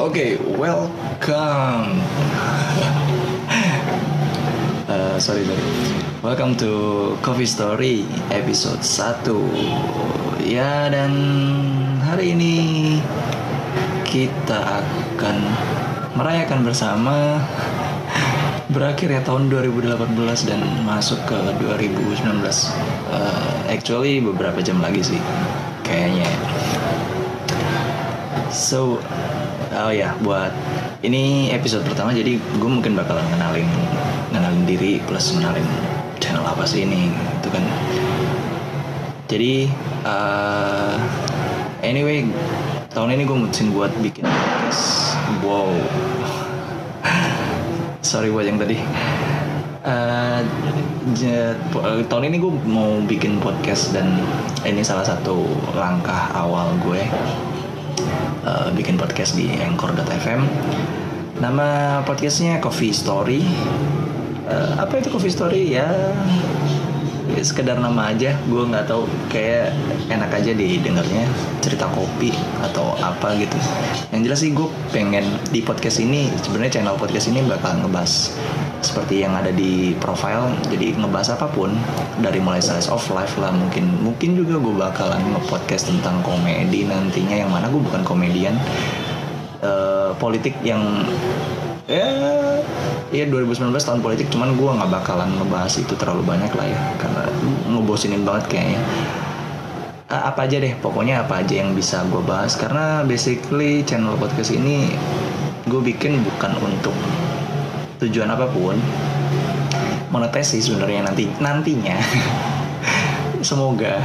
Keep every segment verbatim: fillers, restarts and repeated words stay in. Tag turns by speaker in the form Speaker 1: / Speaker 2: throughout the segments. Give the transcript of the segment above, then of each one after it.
Speaker 1: Oke, welcome. uh, sorry sorry. Welcome to Coffee Story episode satu. Ya, dan hari ini kita akan merayakan bersama berakhir ya tahun dua ribu delapan belas dan masuk ke dua ribu sembilan belas. uh, Actually beberapa jam lagi sih kayaknya. So, oh ya, buat ini episode pertama, jadi gue mungkin bakalan ngenalin ngenalin diri plus ngenalin channel apa sih ini, itu kan. Jadi, uh, anyway, tahun ini gue mutusin buat bikin podcast. Wow, sorry buat yang tadi. Uh, j- tahun ini gue mau bikin podcast dan ini salah satu langkah awal gue. Uh, bikin podcast di anchor dot f m. Nama podcastnya Coffee Story. uh, Apa itu Coffee Story? Ya, ya sekedar nama aja. Gue gak tahu, kayak enak aja didengarnya, cerita kopi atau apa gitu. Yang jelas sih gue pengen di podcast ini, sebenarnya channel podcast ini bakal ngebahas seperti yang ada di profile. Jadi ngebahas apapun, dari mulai slice of life lah, mungkin mungkin juga gue bakalan nge-podcast tentang komedi nantinya, yang mana gue bukan komedian. uh, Politik yang ya ya dua ribu sembilan belas tahun politik, cuman gue nggak bakalan ngebahas itu terlalu banyak lah ya, karena ngebosinin banget kayaknya. uh, Apa aja deh, pokoknya apa aja yang bisa gue bahas, karena basically channel podcast ini gue bikin bukan untuk tujuan apapun. Monetasi sebenarnya nanti nantinya semoga.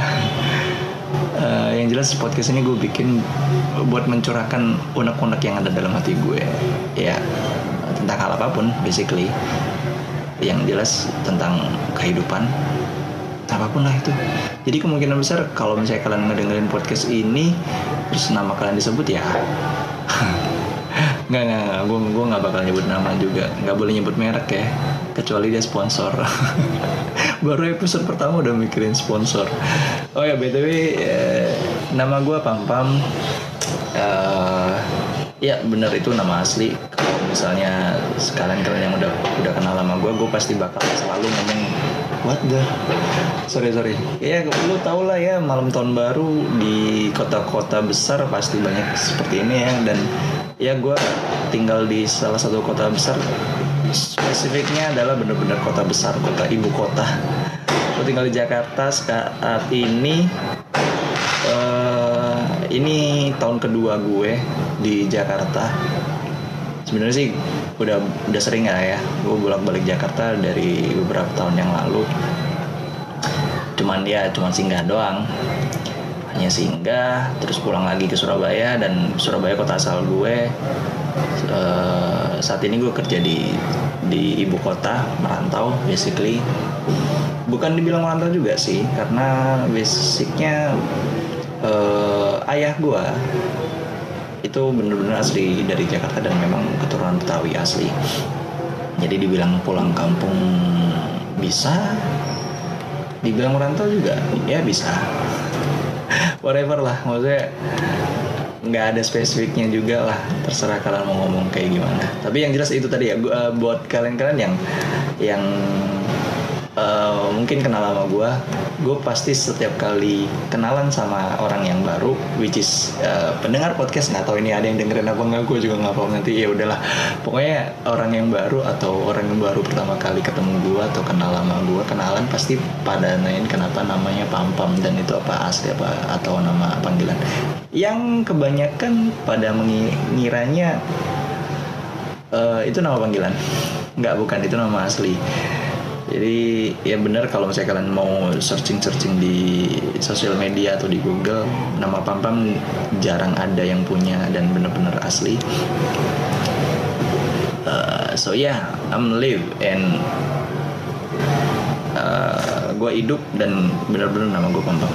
Speaker 1: Uh, yang jelas podcast ini gue bikin buat mencurahkan unek-unek yang ada dalam hati gue, ya, tentang hal apapun basically. Yang jelas tentang kehidupan, apapun lah itu. Jadi kemungkinan besar kalau misalnya kalian ngedengerin podcast ini terus nama kalian disebut, ya Nggak, nggak, nggak. Gue, gue nggak bakal nyebut nama juga. Nggak boleh nyebut merek ya, kecuali dia sponsor. Baru episode pertama udah mikirin sponsor. Oh ya, B T W, eh, nama gue Pam Pam. Uh, ya bener, itu nama asli. Kalau misalnya sekalian kalian yang udah udah kenal sama gue, gue pasti bakal selalu ngomong what the sorry sorry ya, lu tau lah ya, malam tahun baru di kota-kota besar pasti banyak seperti ini ya. Dan ya, gue tinggal di salah satu kota besar, spesifiknya adalah benar-benar kota besar, kota ibu kota. Gue tinggal di Jakarta saat ini. uh, Ini tahun kedua gue di Jakarta. Sebenarnya sih udah udah sering lah ya, gue bolak-balik Jakarta dari beberapa tahun yang lalu. Cuman ya cuman singgah doang, hanya singgah terus pulang lagi ke Surabaya. Dan Surabaya kota asal gue. Uh, saat ini gue kerja di di ibu kota, merantau basically. Bukan dibilang merantau juga sih, karena basicnya uh, ayah gue itu bener-bener asli dari Jakarta dan memang keturunan Betawi asli. Jadi dibilang pulang kampung bisa, dibilang merantau juga ya bisa. Whatever lah, maksudnya nggak ada spesifiknya juga lah, terserah kalian mau ngomong kayak gimana. Tapi yang jelas itu tadi ya, gua, buat kalian-kalian yang yang uh, mungkin kenal sama gue, gue pasti setiap kali kenalan sama orang yang baru, which is uh, pendengar podcast, nggak tahu ini ada yang dengerin apa nggak, gue juga nggak paham nanti. Ya udahlah, pokoknya orang yang baru atau orang yang baru pertama kali ketemu gue atau kenal sama gue, kenalan pasti pada nanyain kenapa namanya Pam Pam dan itu apa asli apa atau nama panggilan. Yang kebanyakan pada mengiranya uh, itu nama panggilan. Nggak, bukan, itu nama asli. Jadi ya benar, kalau misalnya kalian mau searching-searching di sosial media atau di Google, nama Pam Pam jarang ada yang punya dan benar-benar asli. Uh, so yeah, I'm live and uh, gue hidup dan benar-benar nama gue Pam Pam.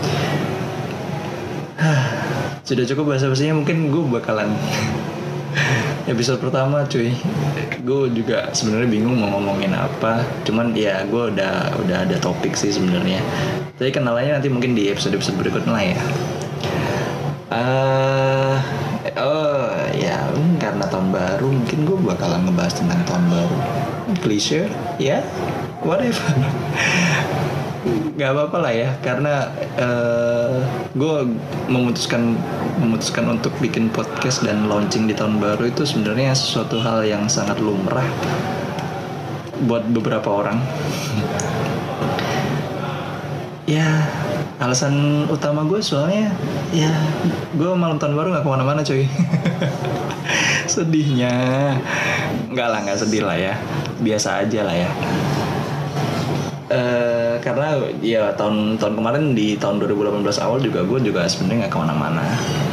Speaker 1: Sudah cukup bahasa-bahasanya, mungkin gue bakalan episode pertama cuy, gue juga sebenarnya bingung mau ngomongin apa. Cuman ya gue udah udah ada topik sih sebenarnya. Tapi kenalannya nanti mungkin di episode-episode berikutnya lah ya. Uh, oh ya, baru, mungkin gue bakalan ngebahas tentang tahun baru. Klise, ya, whatever. Gak apa-apa lah ya, karena uh, gue memutuskan memutuskan untuk bikin podcast dan launching di tahun baru itu sebenarnya sesuatu hal yang sangat lumrah buat beberapa orang. Ya, alasan utama gue soalnya ya gue malam tahun baru gak kemana-mana coy. Sedihnya nggak lah, nggak sedih lah ya, biasa aja lah ya. Uh, karena ya tahun tahun kemarin di tahun dua ribu delapan belas awal juga gue juga sebenarnya nggak kemana-mana.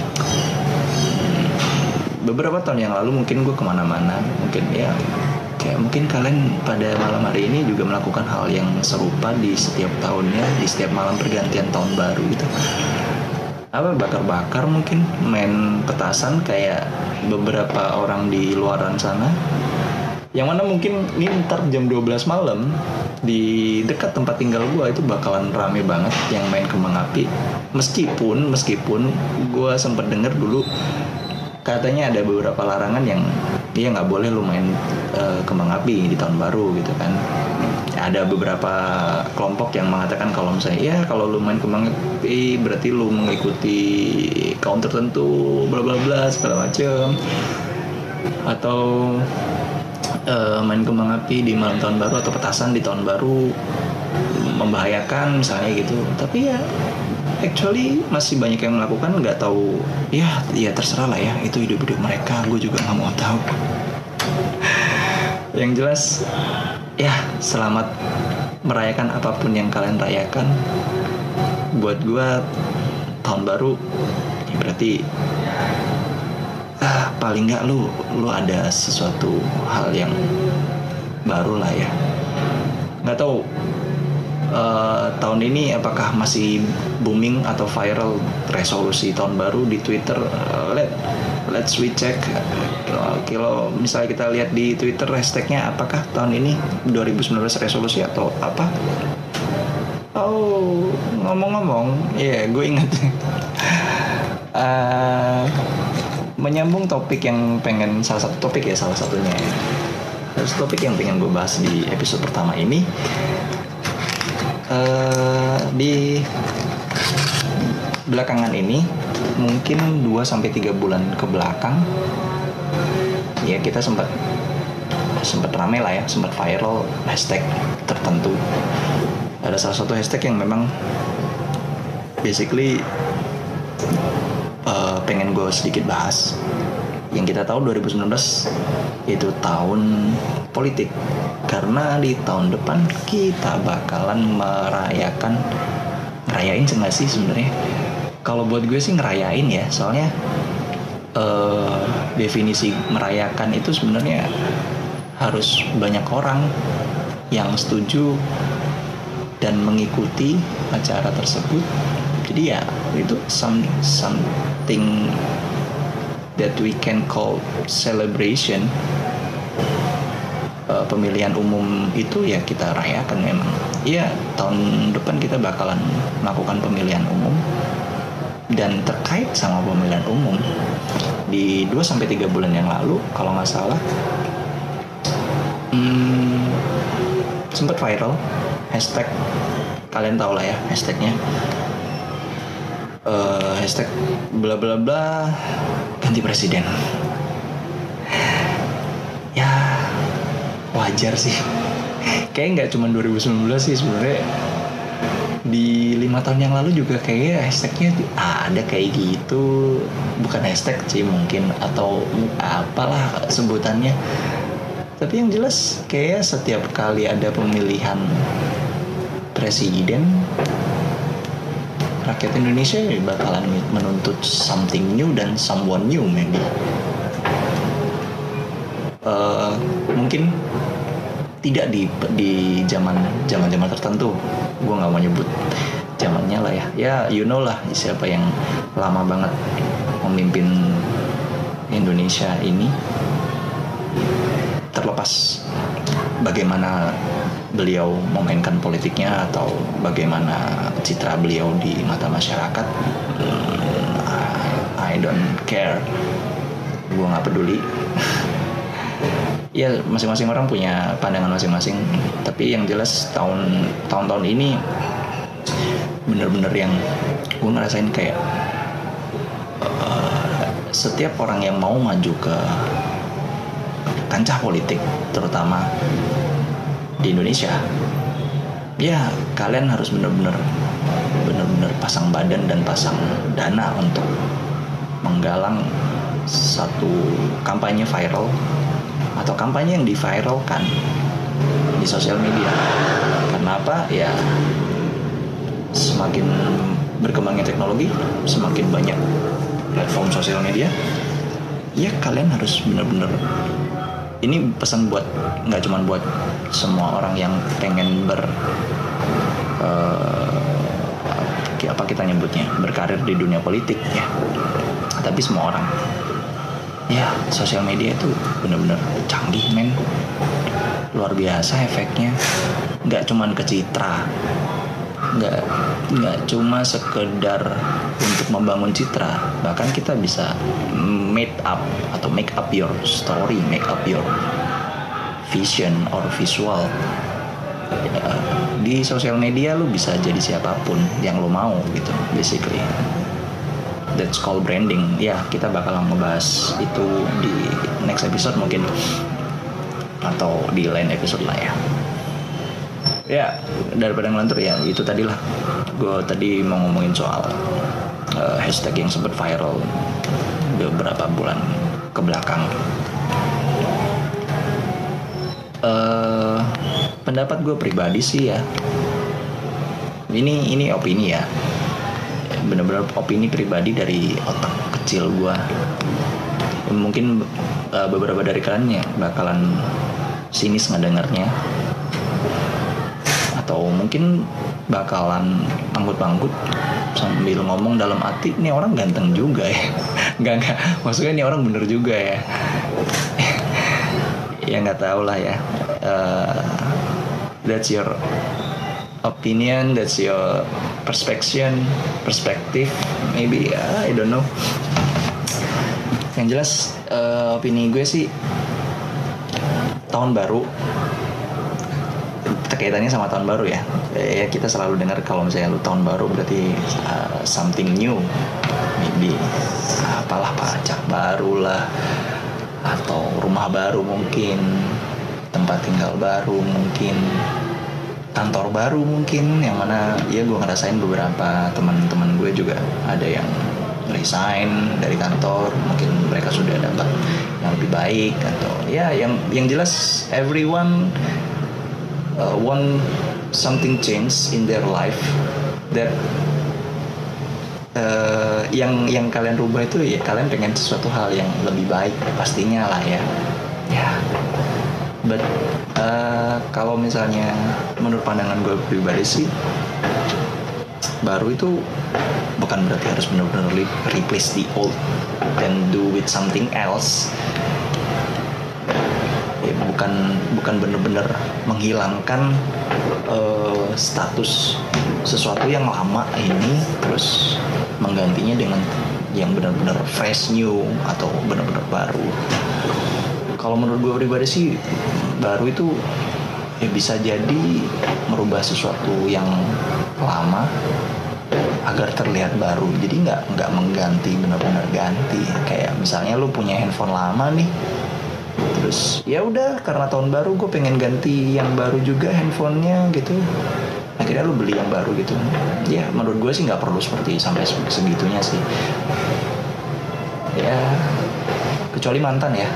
Speaker 1: Beberapa tahun yang lalu mungkin gue kemana-mana, mungkin ya kayak mungkin kalian pada malam hari ini juga melakukan hal yang serupa di setiap tahunnya, di setiap malam pergantian tahun baru gitu. Apa, bakar-bakar mungkin, main petasan kayak beberapa orang di luaran sana. Yang mana mungkin ini ntar jam dua belas malam di dekat tempat tinggal gue itu bakalan rame banget yang main kembang api. Meskipun meskipun gue sempat denger dulu katanya ada beberapa larangan yang dia nggak boleh lu main uh, kembang api di tahun baru gitu kan. Ada beberapa kelompok yang mengatakan kalau misalnya ya kalau lu main kembang api berarti lu mengikuti kaum tertentu bla bla bla segala macem, atau uh, main kembang api di malam tahun baru atau petasan di tahun baru membahayakan misalnya gitu. Tapi ya actually masih banyak yang melakukan, nggak tahu ya, ya terserah lah ya, itu hidup-hidup mereka, gue juga nggak mau tahu. Yang jelas ya selamat merayakan apapun yang kalian rayakan. Buat gue tahun baru ya berarti ah, paling nggak lu lu ada sesuatu hal yang baru lah ya. Nggak tahu Uh, tahun ini apakah masih booming atau viral resolusi tahun baru di Twitter. uh, let let's we check. uh, kalau misalnya kita lihat di Twitter hashtagnya apakah tahun ini dua ribu sembilan belas resolusi atau apa. Oh, ngomong-ngomong ya yeah, gue ingat uh, menyambung topik yang pengen salah satu topik ya salah satunya ya. Salah satu topik yang pengen gue bahas di episode pertama ini. Uh, di belakangan ini mungkin dua sampai tiga bulan ke belakang ya kita sempat sempat rame lah ya, sempat viral hashtag tertentu. Ada salah satu hashtag yang memang basically uh, pengen gue sedikit bahas. Yang kita tahu dua ribu sembilan belas itu tahun politik, karena di tahun depan kita bakalan merayakan, ngerayain nggak sih sebenarnya? Kalau buat gue sih ngerayain ya, soalnya uh, definisi merayakan itu sebenarnya harus banyak orang yang setuju dan mengikuti acara tersebut. Jadi ya itu some, something that we can call celebration. Uh, pemilihan umum itu ya kita rayakan memang. Iya, tahun depan kita bakalan melakukan pemilihan umum. Dan terkait sama pemilihan umum, di dua sampai tiga bulan yang lalu kalau nggak salah hmm, sempat viral hashtag, kalian tahu lah ya hashtagnya, uh, hashtag bla bla bla ganti presiden. Ya wajar sih, kayaknya nggak cuma dua ribu sembilan belas sih sebenarnya, di lima tahun yang lalu juga kayaknya hashtagnya ada kayak gitu. Bukan hashtag sih mungkin, atau apalah sebutannya, tapi yang jelas kayak setiap kali ada pemilihan presiden, rakyat Indonesia bakalan menuntut something new dan someone new maybe. Uh, mungkin tidak di di zaman zaman zaman tertentu, gue nggak mau nyebut zamannya lah ya. Ya you know lah siapa yang lama banget memimpin Indonesia ini. Terlepas bagaimana beliau memainkan politiknya atau bagaimana citra beliau di mata masyarakat, I, I don't care. gue nggak peduli. Ya masing-masing orang punya pandangan masing-masing, tapi yang jelas tahun tahun-tahun ini bener-bener yang gue ngerasain kayak uh, setiap orang yang mau maju ke kancah politik, terutama di Indonesia, ya kalian harus bener-bener bener-bener pasang badan dan pasang dana untuk menggalang satu kampanye viral atau kampanye yang diviralkan di sosial media. Karena apa? Ya semakin berkembangnya teknologi, semakin banyak platform sosial media, ya kalian harus benar-benar, ini pesan buat nggak cuma buat semua orang yang pengen ber uh, apa kita nyebutnya berkarir di dunia politik ya, tapi semua orang. Ya, sosial media itu benar-benar canggih, men. Luar biasa efeknya. Nggak cuman ke citra, nggak nggak cuma sekedar untuk membangun citra. Bahkan kita bisa make up atau make up your story, make up your vision or visual. Ya, di sosial media lu bisa jadi siapapun yang lu mau gitu, basically. That's called branding. Ya, kita bakal ngebahas itu di next episode mungkin, atau di lain episode lah ya. Ya, daripada ngelantur ya, itu tadi lah. Gue tadi mau ngomongin soal uh, hashtag yang sempat viral beberapa bulan ke belakang. Uh, pendapat gue pribadi sih ya, ini ini opini ya. Benar-benar opini pribadi dari otak kecil gue. Mungkin uh, beberapa dari kalian ya bakalan sinis ngedengarnya, atau mungkin bakalan anggut-anggut sambil ngomong dalam hati, ini orang ganteng juga ya. Nggak nggak, maksudnya ini orang bener juga ya. Ya nggak tahu lah ya. Uh, that's your opinion, that's your perspective, perspektif, maybe uh, I don't know. Yang jelas uh, opini gue sih, tahun baru, kaitannya sama tahun baru ya. Ya kita selalu dengar kalau misalnya lu tahun baru berarti uh, something new, maybe apalah, pajak baru lah, atau rumah baru mungkin, tempat tinggal baru mungkin, kantor baru mungkin, yang mana ya gue ngerasain beberapa teman-teman gue juga ada yang resign dari kantor, mungkin mereka sudah dapat yang lebih baik, atau ya yang yang jelas everyone uh, want something change in their life that uh, yang yang kalian rubah itu ya kalian pengen sesuatu hal yang lebih baik pastinya lah ya. Ya. But uh, kalau misalnya menurut pandangan gue pribadi sih, baru itu bukan berarti harus benar-benar replace the old dan do with something else. Ya, bukan bukan benar-benar menghilangkan uh, status sesuatu yang lama ini terus menggantinya dengan yang benar-benar fresh new atau benar-benar baru. Kalau menurut gue pribadi sih, baru itu ya bisa jadi merubah sesuatu yang lama agar terlihat baru. Jadi nggak nggak mengganti, benar-benar ganti. Kayak misalnya lu punya handphone lama nih, terus ya udah karena tahun baru gue pengen ganti yang baru juga handphonenya gitu. Akhirnya lu beli yang baru gitu. Ya menurut gue sih nggak perlu seperti sampai segitunya sih. Ya kecuali mantan ya.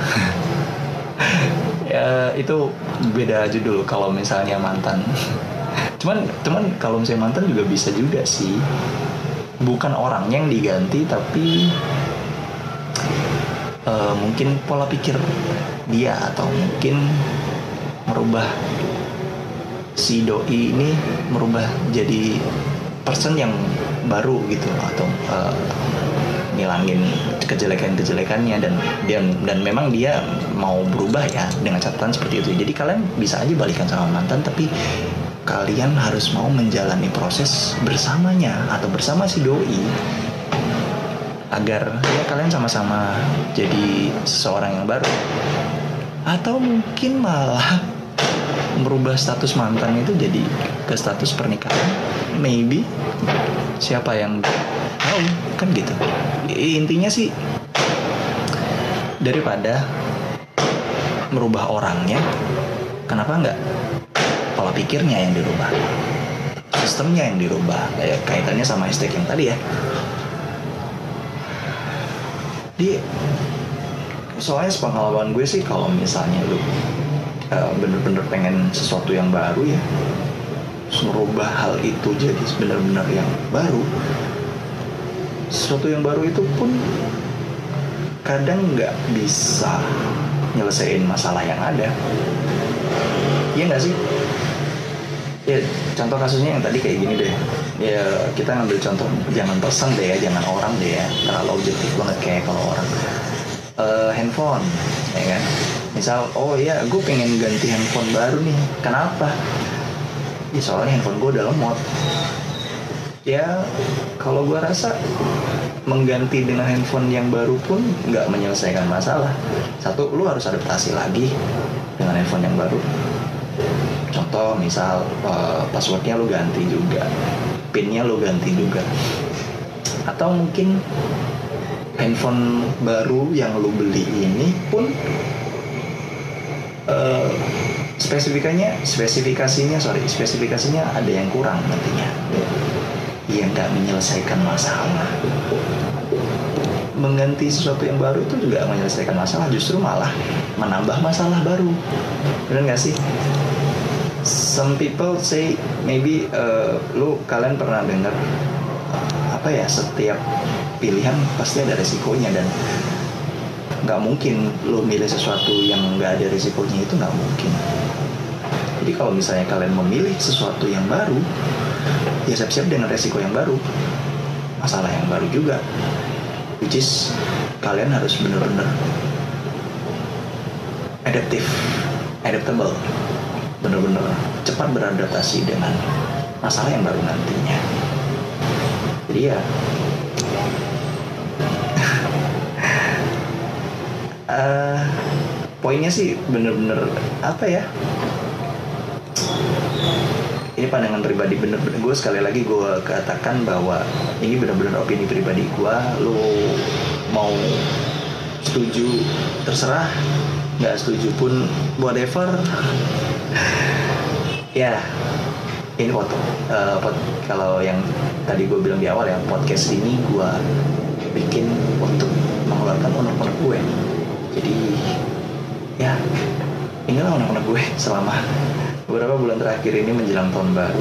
Speaker 1: Ya itu beda judul kalau misalnya mantan. cuman cuman kalau misalnya mantan juga bisa juga sih, bukan orangnya yang diganti tapi uh, mungkin pola pikir dia, atau mungkin merubah si doi ini merubah jadi person yang baru gitu, atau uh, ngilangin kejelekan-kejelekannya, dan dan dan memang dia mau berubah ya dengan catatan seperti itu. Jadi kalian bisa aja balikan sama mantan, tapi kalian harus mau menjalani proses bersamanya atau bersama si doi agar ya kalian sama-sama jadi seseorang yang baru, atau mungkin malah merubah status mantan itu jadi ke status pernikahan, maybe, siapa yang tahu kan gitu. Intinya sih daripada merubah orangnya, kenapa nggak pola pikirnya yang dirubah, sistemnya yang dirubah. Kayak kaitannya sama hashtag yang tadi ya. Di soalnya sepengalaman gue sih, kalau misalnya lu uh, bener-bener pengen sesuatu yang baru ya, terus merubah hal itu jadi benar-benar yang baru, sesuatu yang baru itu pun kadang nggak bisa nyelesain masalah yang ada. Iya nggak sih? Ya contoh kasusnya yang tadi kayak gini deh. Ya kita ngambil contoh, jangan person deh ya, jangan orang deh ya, terlalu objektif banget kayak kalau orang. Uh, handphone, ya kan? Misal, oh iya, gue pengen ganti handphone baru nih. Kenapa? Ya soalnya handphone gue udah lemot. Ya kalau gue rasa mengganti dengan handphone yang baru pun nggak menyelesaikan masalah. Satu, lu harus adaptasi lagi dengan handphone yang baru. Contoh, misal uh, passwordnya lu ganti juga, pinnya lu ganti juga, atau mungkin handphone baru yang lu beli ini pun uh, spesifikasinya spesifikasinya sorry spesifikasinya ada yang kurang nantinya, yang nggak menyelesaikan masalah. Mengganti sesuatu yang baru itu juga menyelesaikan masalah, justru malah menambah masalah baru. Benar nggak sih? Some people say maybe uh, lu kalian pernah dengar apa ya, setiap pilihan pasti ada resikonya, dan nggak mungkin lu milih sesuatu yang nggak ada resikonya, itu nggak mungkin. Jadi kalau misalnya kalian memilih sesuatu yang baru, ya siap-siap dengan resiko yang baru, masalah yang baru juga, which is kalian harus benar-benar adaptif, adaptable, benar-benar cepat beradaptasi dengan masalah yang baru nantinya. Jadi ya uh, poinnya sih bener-bener apa ya, ini pandangan pribadi, bener-bener gue sekali lagi gue katakan bahwa ini bener-bener opini pribadi gue. Lu mau setuju terserah, nggak setuju pun whatever. Ya ini foto uh, pod, kalau yang tadi gue bilang di awal ya, podcast ini gue bikin untuk mengeluarkan unek-unek gue. Jadi ya inilah unek-unek gue selama beberapa bulan terakhir ini menjelang tahun baru.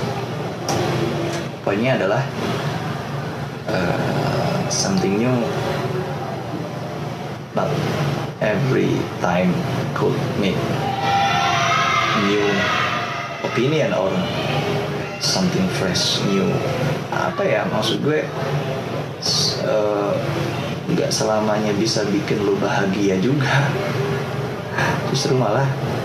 Speaker 1: Poinnya adalah uh, something new, but every time could make new opinion or something fresh, new. Apa ya maksud gue, nggak uh, selamanya bisa bikin lo bahagia juga. Justru malah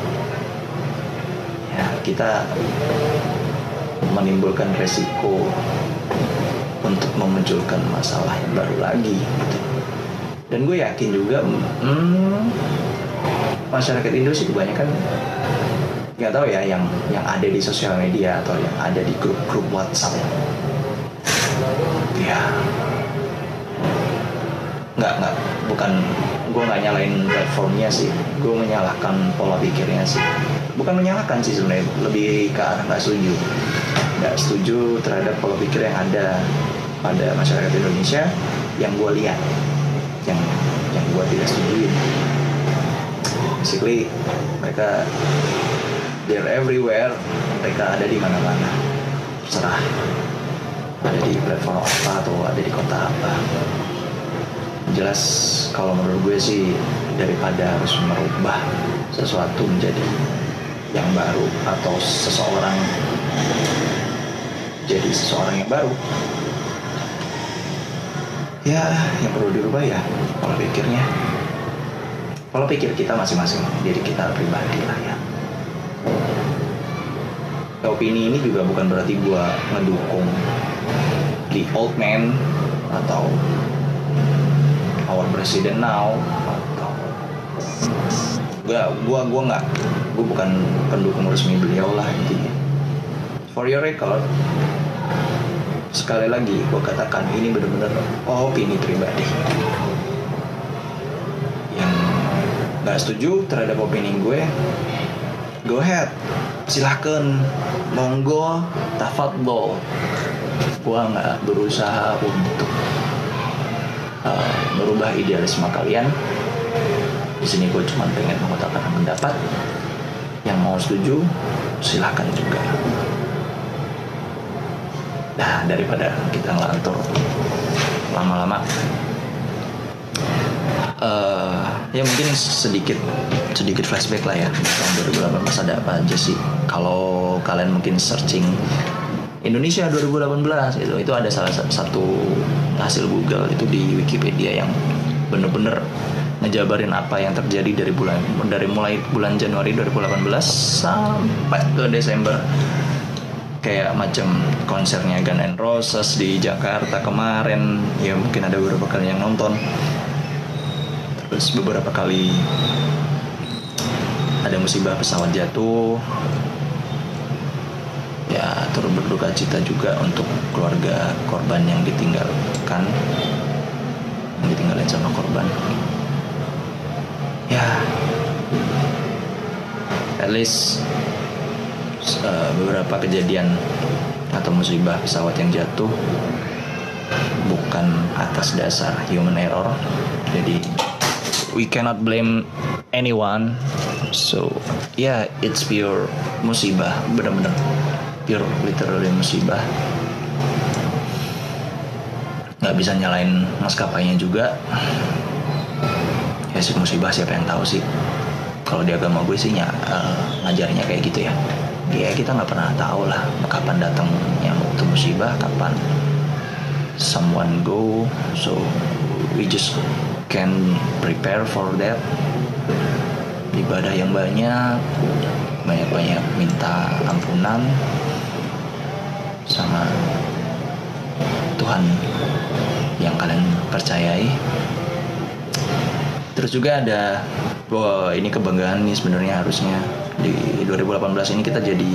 Speaker 1: ya kita menimbulkan resiko untuk memunculkan masalah yang baru lagi gitu. Dan gue yakin juga hmm, masyarakat Indo sih kebanyakan, nggak tahu ya, yang yang ada di sosial media atau yang ada di grup-grup WhatsApp, ya nggak nggak bukan, gue nggak nyalain platformnya sih, gue menyalahkan pola pikirnya sih. Bukan menyalahkan sih sebenarnya, lebih ke arah nggak setuju nggak setuju terhadap pola pikir yang ada pada masyarakat Indonesia yang gue lihat, yang yang gue tidak setuju. Basically mereka they're everywhere, mereka ada di mana-mana, terserah ada di platform apa atau ada di kota apa. Jelas kalau menurut gue sih, daripada harus merubah sesuatu menjadi yang baru atau seseorang jadi seseorang yang baru, ya yang perlu dirubah ya pola pikirnya, pola pikir kita masing-masing, diri kita pribadi lah ya. Opini ini juga bukan berarti gue ngedukung the old man atau our president now, atau gua gua gua nggak, gua bukan pendukung resmi beliau lah intinya. For your record, sekali lagi gua katakan ini benar-benar opini pribadi. Yang nggak setuju terhadap opini gue, go ahead, silahkan, monggo, tafadhol. Gua nggak berusaha untuk uh, merubah idealisme kalian. Di sini gue cuma pengen mengutarakan pendapat. Yang mau setuju, silahkan juga. Nah, daripada kita ngelantur lama-lama, uh, ya mungkin sedikit sedikit flashback lah ya. Tahun dua ribu delapan belas ada apa aja sih? Kalau kalian mungkin searching Indonesia dua ribu delapan belas itu itu ada salah satu hasil Google itu di Wikipedia yang bener-bener ngejabarin apa yang terjadi dari bulan dari mulai bulan Januari dua ribu delapan belas sampai ke Desember. Kayak macam konsernya Guns N' Roses di Jakarta kemarin, ya mungkin ada beberapa kali yang nonton. Terus beberapa kali ada musibah pesawat jatuh. Ya, turut berduka cita juga untuk keluarga korban yang ditinggalkan, yang ditinggalin sama korban. Ya, at least uh, beberapa kejadian atau musibah pesawat yang jatuh bukan atas dasar human error. Jadi we cannot blame anyone. So yeah, it's pure musibah, benar-benar pure literally musibah. Nggak bisa nyalain maskapainya juga. Ya sih, musibah siapa yang tahu sih. Kalau di agama gue sih ya, uh, ngajarnya kayak gitu ya. Ya kita nggak pernah tahu lah kapan datangnya waktu musibah, kapan someone go. So we just can prepare for that. Ibadah yang banyak, banyak-banyak minta ampunan sama Tuhan yang kalian percayai. Terus juga ada, wah ini kebanggaan nih sebenarnya, harusnya di dua ribu delapan belas ini kita jadi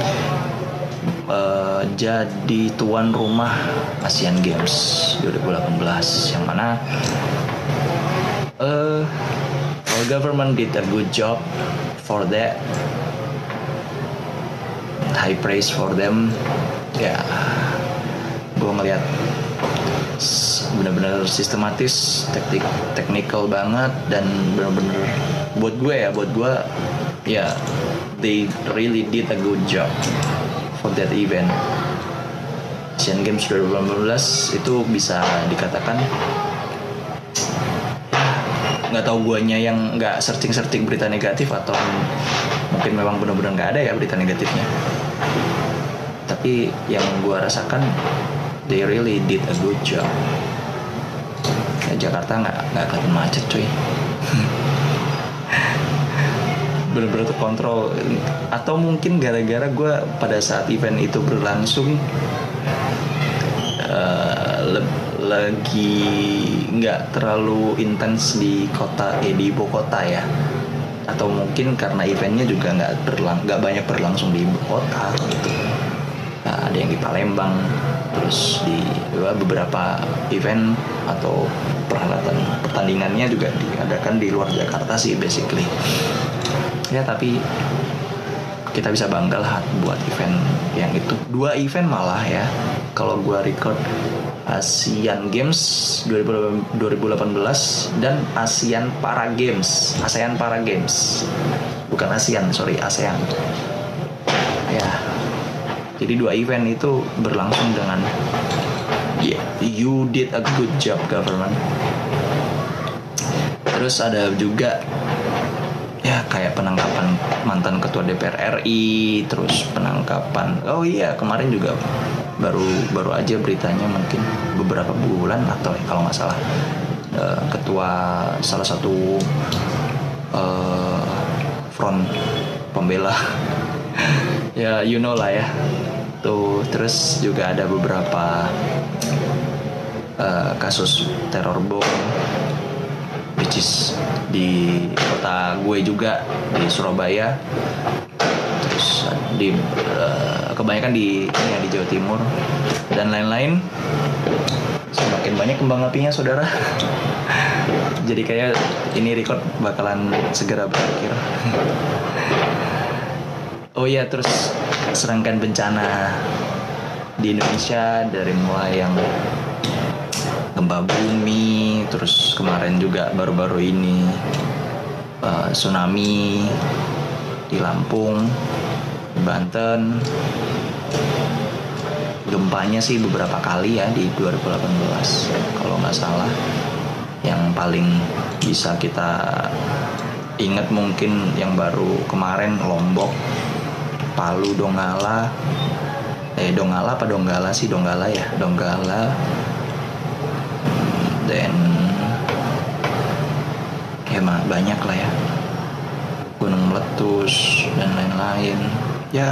Speaker 1: uh, jadi tuan rumah Asian Games dua ribu delapan belas, yang mana uh, our government did a good job for that. High praise for them. Ya, gue ngeliat benar-benar sistematis, teknik, technical banget, dan benar-benar buat gue ya, buat gue ya, they really did a good job for that event. Asian Games dua ribu delapan belas itu bisa dikatakan, nggak tahu guanya yang nggak searching-searching berita negatif atau mungkin memang benar-benar nggak ada ya berita negatifnya. Tapi yang gue rasakan, they really did a good job. Ya, Jakarta nggak nggak kelihatan macet cuy. Bener-bener terkontrol. Atau mungkin gara-gara gue pada saat event itu berlangsung uh, le- lagi nggak terlalu intens di kota, eh, di ibu kota ya. Atau mungkin karena eventnya juga nggak berlang nggak banyak berlangsung di ibu kota gitu. Nah, ada yang di Palembang, terus di ya, beberapa event atau peralatan pertandingannya juga diadakan di luar Jakarta sih basically. Ya tapi kita bisa bangga lah buat event yang itu. Dua event malah ya, kalau gua record Asian Games dua ribu delapan belas dan ASEAN Para Games, ASEAN Para Games, bukan ASEAN, sorry ASEAN. Ya, jadi dua event itu berlangsung dengan yeah, you did a good job government. Terus ada juga ya kayak penangkapan mantan ketua D P R R I, terus penangkapan, oh iya kemarin juga baru baru aja beritanya mungkin beberapa bulan atau kalau nggak salah, uh, ketua salah satu uh, front pembela ya you know lah ya tuh. Terus juga ada beberapa uh, kasus teror bom which is di kota gue juga, di Surabaya. Terus di uh, kebanyakan di ya, di Jawa Timur dan lain-lain. Semakin banyak kembang apinya saudara. Jadi kayak ini record bakalan segera berakhir. Oh iya, terus serangkaian bencana di Indonesia dari mulai yang gempa bumi, terus kemarin juga baru-baru ini uh, tsunami di Lampung, di Banten. Gempanya sih beberapa kali ya di dua ribu delapan belas kalau nggak salah. Yang paling bisa kita ingat mungkin yang baru kemarin Lombok, Palu, Donggala. Eh Donggala apa Donggala sih? Donggala ya, Donggala. Dan ya mah banyak lah ya. Gunung meletus dan lain-lain. Ya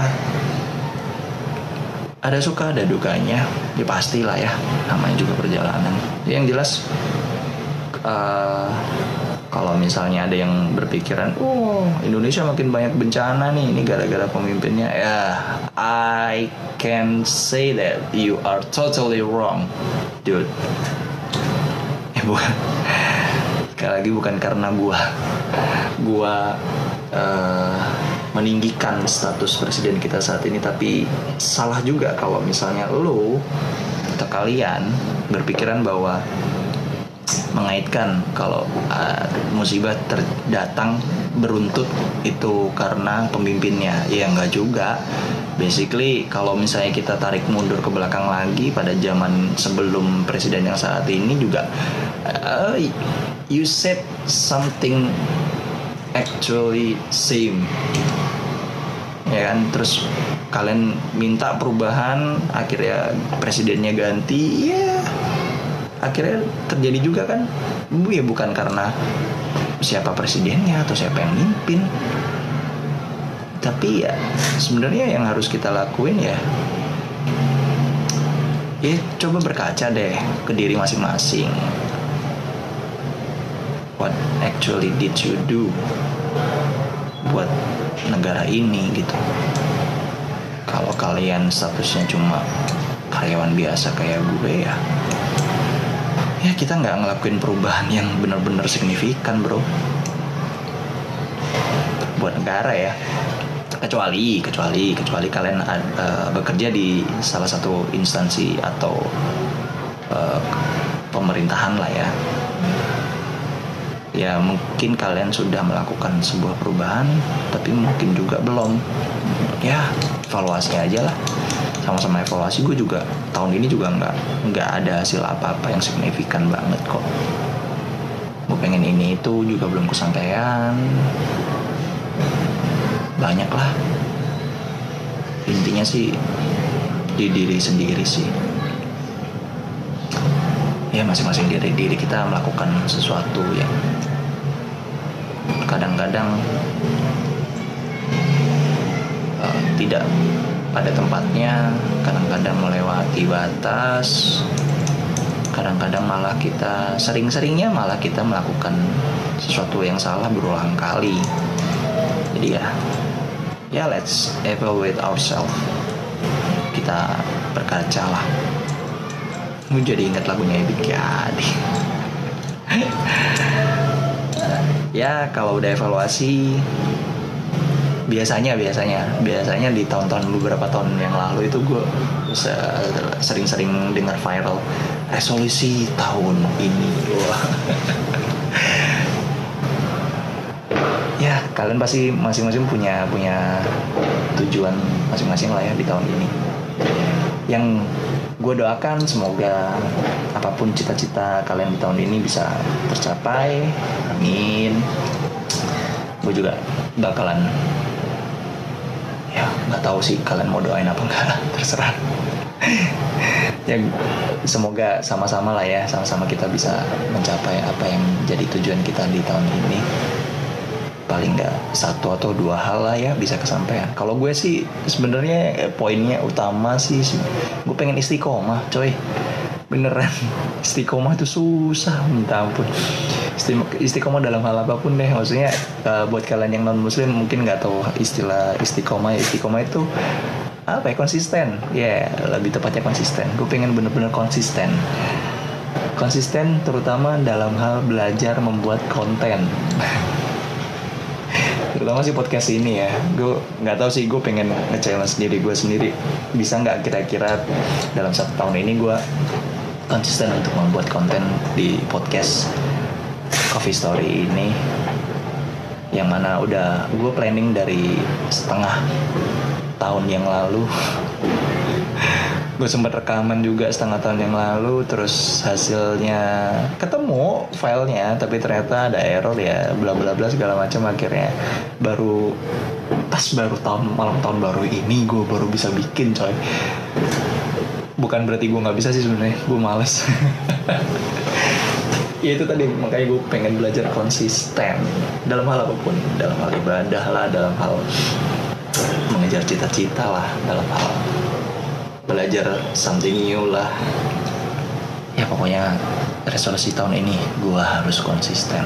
Speaker 1: ada suka ada dukanya, ya pastilah ya, namanya juga perjalanan. Yang jelas uh, kalau misalnya ada yang berpikiran, oh Indonesia makin banyak bencana nih, ini gara-gara pemimpinnya, ya I can say that you are totally wrong, dude. Eh bukan, sekali lagi bukan karena gua, gua uh, meninggikan status presiden kita saat ini, tapi salah juga kalau misalnya lo atau kalian berpikiran bahwa mengaitkan kalau uh, musibah terdatang beruntut itu karena pemimpinnya. Ya enggak juga. Basically kalau misalnya kita tarik mundur ke belakang lagi pada zaman sebelum presiden yang saat ini juga uh, you said something actually same, ya kan. Terus kalian minta perubahan, akhirnya presidennya ganti, ya akhirnya terjadi juga kan. Ya bukan karena siapa presidennya atau siapa yang mimpin, tapi ya sebenarnya yang harus kita lakuin ya ya coba berkaca deh ke diri masing-masing. What actually did you do buat negara ini gitu. Kalau kalian statusnya cuma karyawan biasa kayak gue ya, ya kita nggak ngelakuin perubahan yang benar-benar signifikan bro buat negara ya. Kecuali kecuali kecuali kalian uh, bekerja di salah satu instansi atau uh, pemerintahan lah ya. Ya mungkin kalian sudah melakukan sebuah perubahan, tapi mungkin juga belum. Ya evaluasi aja lah, sama-sama evaluasi. Gue juga tahun ini juga nggak nggak ada hasil apa-apa yang signifikan banget kok. Gue pengen ini itu juga belum kesampaian. Banyak lah. Intinya sih di diri sendiri sih. Ya masing-masing diri diri kita melakukan sesuatu yang kadang-kadang uh, tidak pada tempatnya, kadang-kadang melewati batas, kadang-kadang malah kita sering-seringnya malah kita melakukan sesuatu yang salah berulang kali. Jadi ya ya let's evaluate ourselves. Kita berkaca lah. Gue jadi ingat lagunya Ebit Kiadi. Ya kalau udah evaluasi, biasanya biasanya biasanya di tahun-tahun beberapa tahun yang lalu itu gue sering-sering dengar viral resolusi tahun ini. Wah. Ya kalian pasti masing-masing punya punya tujuan masing-masing lah ya di tahun ini. Yang gue doakan semoga apapun cita-cita kalian di tahun ini bisa tercapai, amin. Gue juga bakalan, ya nggak tahu sih kalian mau doain apa enggak, terserah. Ya semoga sama-sama lah ya, sama-sama kita bisa mencapai apa yang jadi tujuan kita di tahun ini. Paling nggak satu atau dua hal lah ya bisa kesampaian. Kalau gue sih sebenarnya poinnya utama sih gue pengen istiqomah coy. beneran istiqomah itu susah minta ampun. Istiqomah dalam hal apapun deh, maksudnya uh, buat kalian yang non muslim mungkin nggak tahu istilah istiqomah. Istiqomah itu apa ya, konsisten ya, yeah, lebih tepatnya konsisten. Gue pengen bener-bener konsisten konsisten terutama dalam hal belajar membuat konten. Terutama sih podcast ini ya, gue nggak tahu sih, gue pengen nge-challenge diri gue sendiri, bisa nggak kira-kira dalam satu tahun ini gue konsisten untuk membuat konten di podcast Coffee Story ini, yang mana udah gue planning dari setengah tahun yang lalu. Gue sempat rekaman juga setengah tahun yang lalu, terus hasilnya ketemu filenya, tapi ternyata ada error ya, bla bla bla segala macam. Akhirnya baru pas baru tahun malam tahun baru ini gue baru bisa bikin, coy. Bukan berarti gue nggak bisa sih sebenarnya, gue males. Ya itu tadi, makanya gue pengen belajar konsisten dalam hal apapun, dalam hal ibadah lah, dalam hal mengejar cita-cita lah, dalam hal belajar something new lah. Ya pokoknya resolusi tahun ini gue harus konsisten.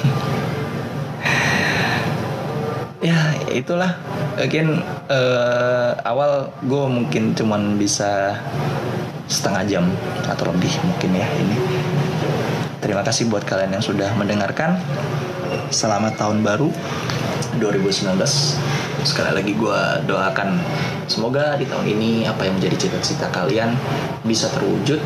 Speaker 1: Ya itulah. Again uh, awal gue mungkin cuman bisa setengah jam atau lebih mungkin ya ini. Terima kasih buat kalian yang sudah mendengarkan. Selamat tahun baru dua ribu sembilan belas. Sekali lagi gue doakan semoga di tahun ini apa yang menjadi cita-cita kalian bisa terwujud.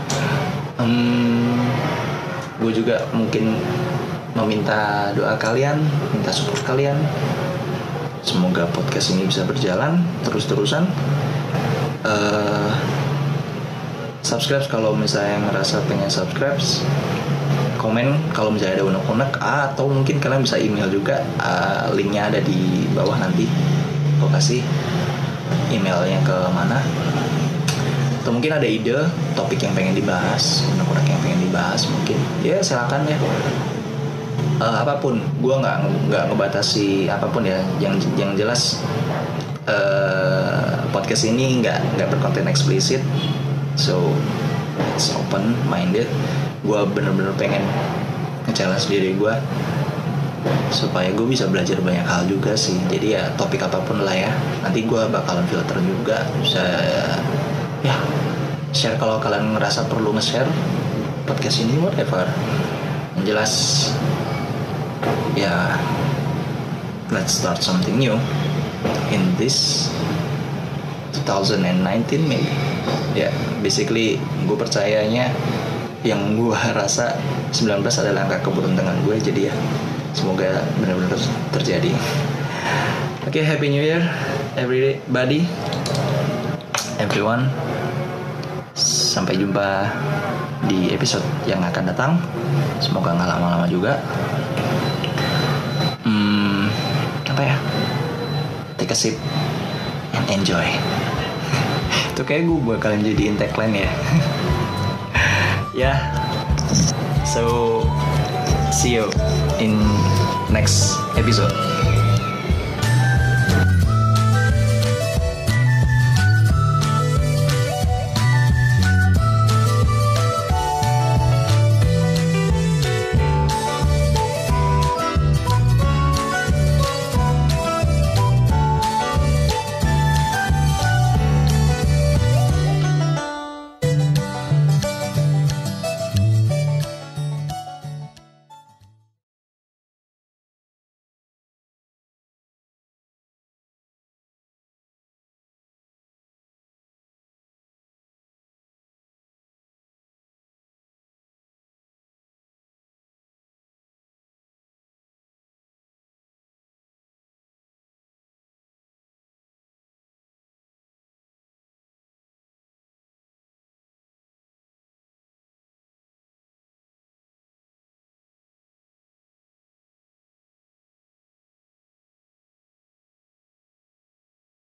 Speaker 1: hmm, Gue juga mungkin meminta doa kalian, minta support kalian. Semoga podcast ini bisa berjalan terus-terusan. uh, Subscribe kalau misalnya ngerasa pengen subscribe. Komen kalau misalnya ada unek-unek, atau mungkin kalian bisa email juga. uh, Linknya ada di bawah nanti. Gue kasih emailnya ke mana. Atau mungkin ada ide topik yang pengen dibahas, unek-unek yang pengen dibahas mungkin. Ya silakan ya. uh, Apapun, gue nggak nggak ngebatasi apapun ya. Yang yang jelas uh, podcast ini nggak nggak berkonten eksplisit. So it's open minded. Gue bener-bener pengen nge-challenge diri gue supaya gue bisa belajar banyak hal juga sih. Jadi ya topik apapun lah ya, nanti gue bakalan filter juga. Bisa ya share kalau kalian ngerasa perlu nge-share podcast ini, whatever. Yang jelas ya, let's start something new in this twenty nineteen maybe. Ya basically gue percayanya yang gue rasa sembilan belas adalah angka keberuntungan gue. Jadi ya semoga benar-benar terjadi. Oke, okay, Happy New Year everybody, everyone. Sampai jumpa di episode yang akan datang. Semoga gak lama-lama juga. Hmm, apa ya, take a sip and enjoy. Itu kayak gue bakalan jadiin tagline ya. Ya, yeah. So see you in next episode.